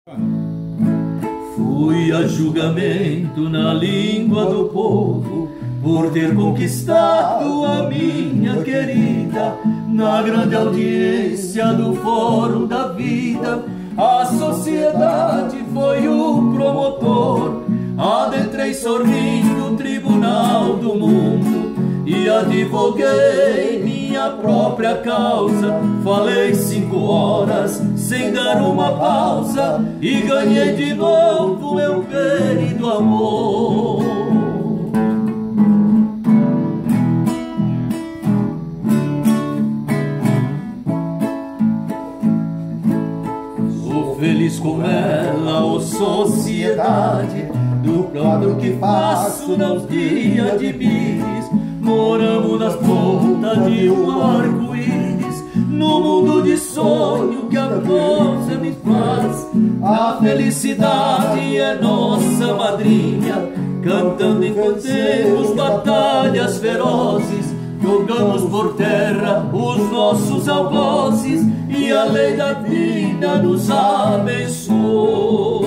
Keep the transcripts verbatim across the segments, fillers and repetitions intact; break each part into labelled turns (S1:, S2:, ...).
S1: Fui a julgamento na língua do povo por ter conquistado a minha querida. Na grande audiência do Fórum da Vida, a sociedade foi o promotor. Adentrei sorrindo o Tribunal do Mundo e advoguei minha própria causa. Falei cinco horas sem dar uma pausa e ganhei de novo meu querido amor. Sou feliz com ela, ô sociedade, do próprio que faço nos dias de bis. Moramos nas pontas de um arco-íris, no mundo de sonho que a força me faz. A felicidade é nossa madrinha, cantando enquanto temos batalhas ferozes. Jogamos por terra os nossos algozes e a lei da vida nos abençoou.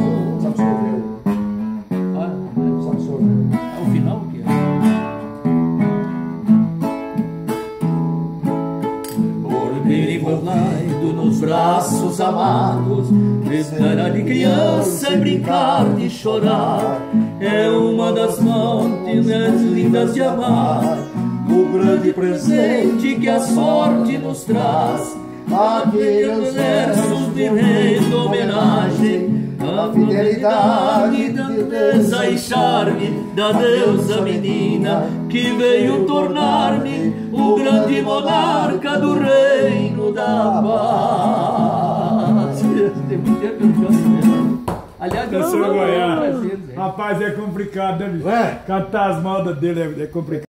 S1: Nos braços amados, brincar de criança e brincar de chorar é uma das maneiras lindas de amar. O grande presente que a sorte nos traz, aqueles versos de renda homenagem à fidelidade, grandeza e charme da deusa menina que veio tornar-me o grande monarca do reino da paz. Tem muito tempo que eu não canto mesmo. Aliás,
S2: Rapaz, é complicado, né, bicho? Cantar as modas dele é, é complicado.